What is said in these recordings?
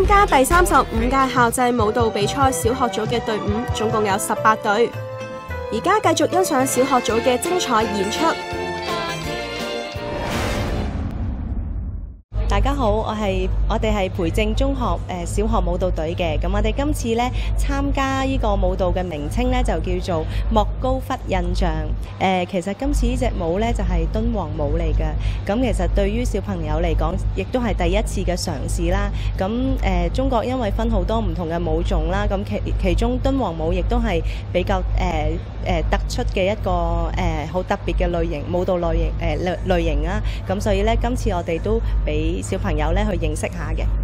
參加第35屆校際舞蹈比賽小學組嘅隊伍總共有18隊。而家繼續欣賞小學組嘅精彩演出。 大家好，我哋係培正中學小學舞蹈隊嘅。咁我哋今次咧參加呢個舞蹈嘅名稱咧就叫做莫高窟印象。其實今次呢隻舞咧就係敦煌舞嚟嘅。咁其實對於小朋友嚟講，亦都係第一次嘅嘗試啦。咁中國因為分好多唔同嘅舞種啦，咁其中敦煌舞亦都係比較突出嘅一個好特別嘅類型舞蹈類型啦。咁所以咧今次我哋都俾小朋友咧去認識下嘅。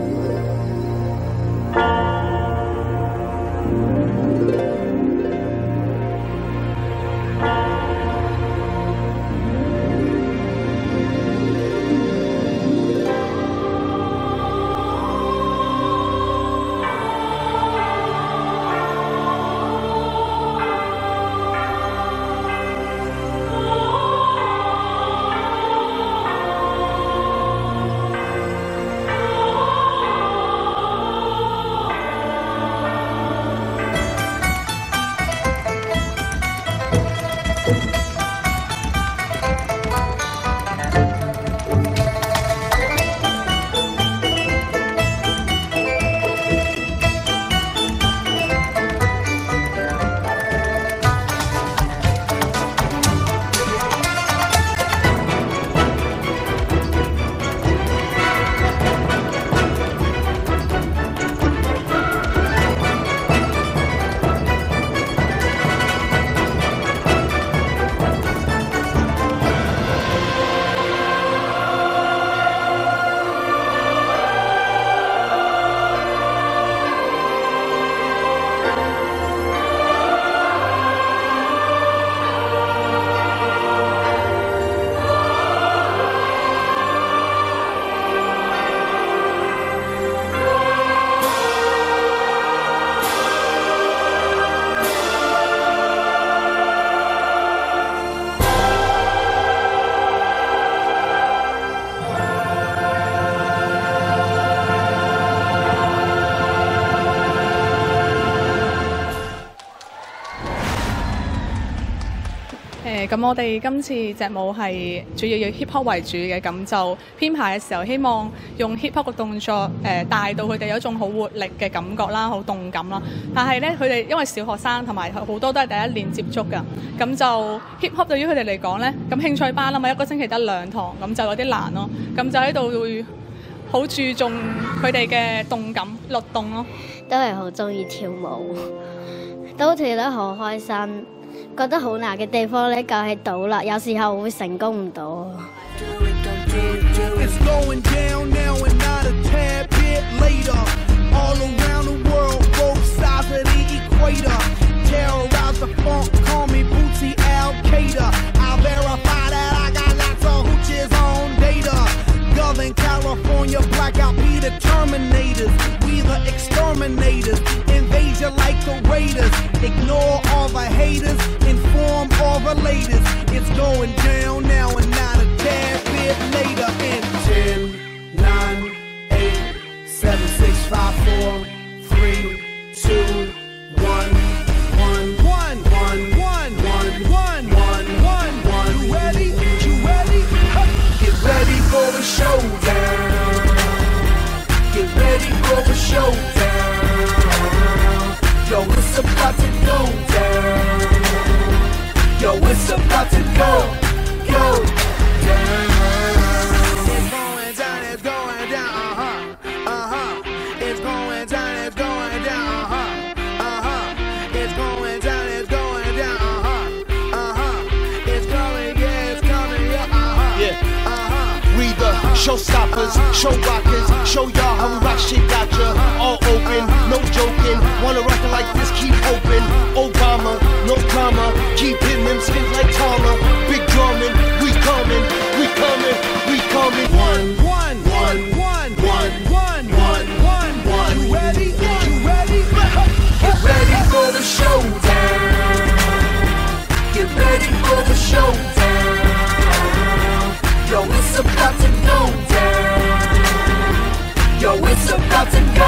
咁我哋今次隻舞係主要以 hip hop 為主嘅，咁就編排嘅時候希望用 hip hop 嘅動作帶到佢哋有一種好活力嘅感覺啦，好動感啦。但係咧佢哋因為小學生同埋好多都係第一年接觸㗎，咁就 hip hop 對於佢哋嚟講咧，咁興趣班啊嘛，一個星期得2堂，咁就有啲難咯。咁就喺度會好注重佢哋嘅動感律動咯。 都係好中意跳舞，都跳得好開心。覺得好難嘅地方咧，就係倒啦，有時候會成功唔到。 California blackout be the terminators, we the exterminators, invade you like the raiders, ignore all the haters, inform all the latest, it's going down now and not a tad bit later in 10, 9, 8, 7, 6, 5, 4, 3, 2, 1, 1, 1, 1, 1, 1, 1, 1, 1, 1, you ready? You ready? Get ready for the showdown. Get ready for the showdown. Yo, it's about to go down. Yo, it's about to go down. It's going down, it's going down, It's going down, it's going down, It's going down, it's going down, It's coming, yeah, it's coming, yeah, We the showstoppers, show rockers, show y'all how we rock shit, gotcha. All open, no joking. Wanna rock it like this, keep open. Obama, no drama. Keep hitting them skins like Tama. Big drumming, we coming, we coming, we coming. One, one, one, one, one, one, one, one, one. You ready? You ready? Get ready for the showdown. Get ready for the showdown. Yo, it's about to go down. Yo, it's about to go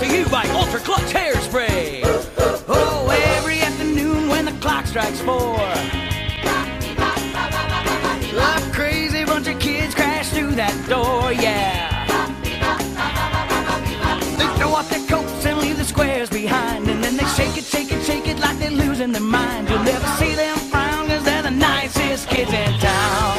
to you by Ultra Clutch Hairspray. Oh, every afternoon when the clock strikes 4, a crazy bunch of kids crash through that door, yeah. They throw off their coats and leave the squares behind, and then they shake it, shake it, shake it like they're losing their mind. You'll never see them frown, cause they're the nicest kids in town.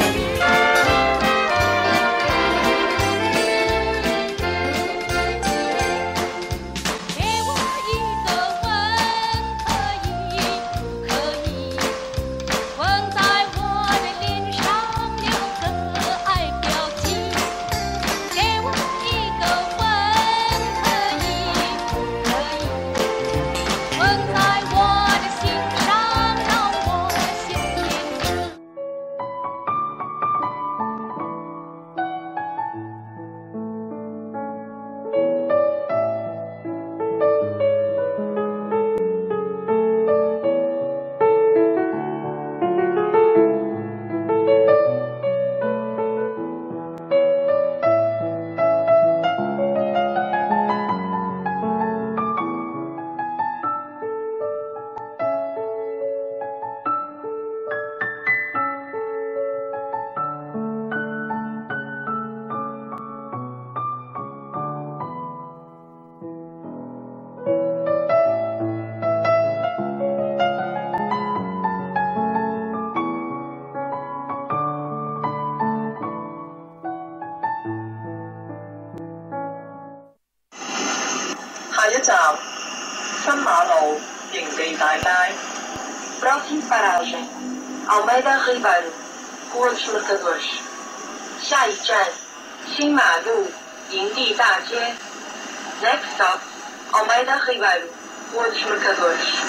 Próxima paragem, Almeida Ribeiro, Rua dos Mercadores. 下一站，新马路，营地大街。Next stop, Almeida Ribeiro, Rua dos Mercadores.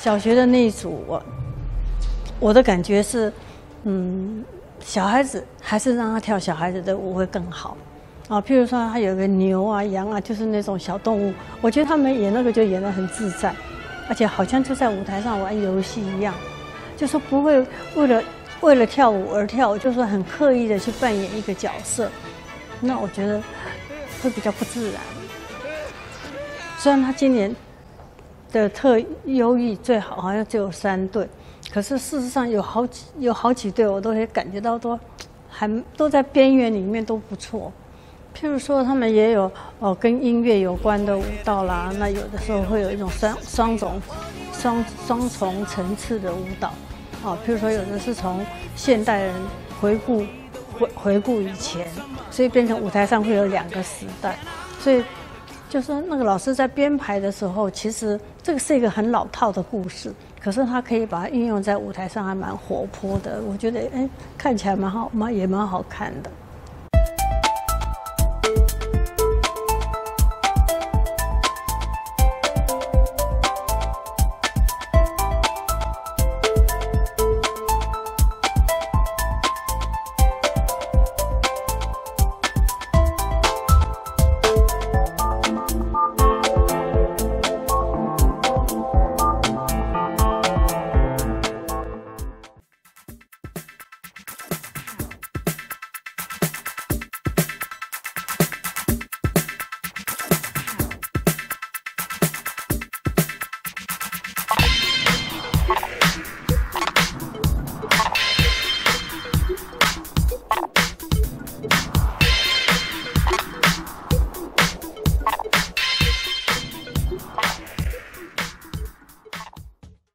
小学的那一组，我的感觉是，小孩子还是让他跳小孩子的舞会更好。譬如说他有个牛啊、羊啊，就是那种小动物，我觉得他们演那个就演得很自在，而且好像就在舞台上玩游戏一样，就说不会为了跳舞而跳舞，就是很刻意的去扮演一个角色，那我觉得会比较不自然。虽然他今年的特优异最好像只有3队，可是事实上有好几队我都可以感觉到都在边缘里面都不错。譬如说他们也有跟音乐有关的舞蹈啦，那有的时候会有一种双重层次的舞蹈。譬如说有的是从现代人回顾以前，所以变成舞台上会有2个时代，所以就是那个老师在编排的时候，其实这个是一个很老套的故事，可是他可以把它运用在舞台上，还蛮活泼的。我觉得看起来也蛮好看的。